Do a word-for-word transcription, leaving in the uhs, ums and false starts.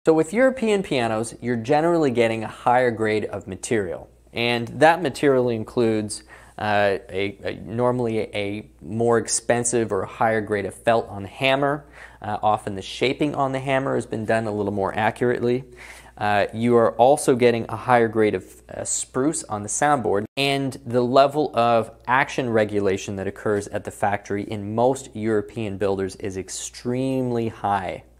So with European pianos, you're generally getting a higher grade of material, and that material includes uh, a, a normally a, a more expensive or higher grade of felt on the hammer. Uh, often the shaping on the hammer has been done a little more accurately. Uh, you are also getting a higher grade of uh, spruce on the soundboard, and the level of action regulation that occurs at the factory in most European builders is extremely high.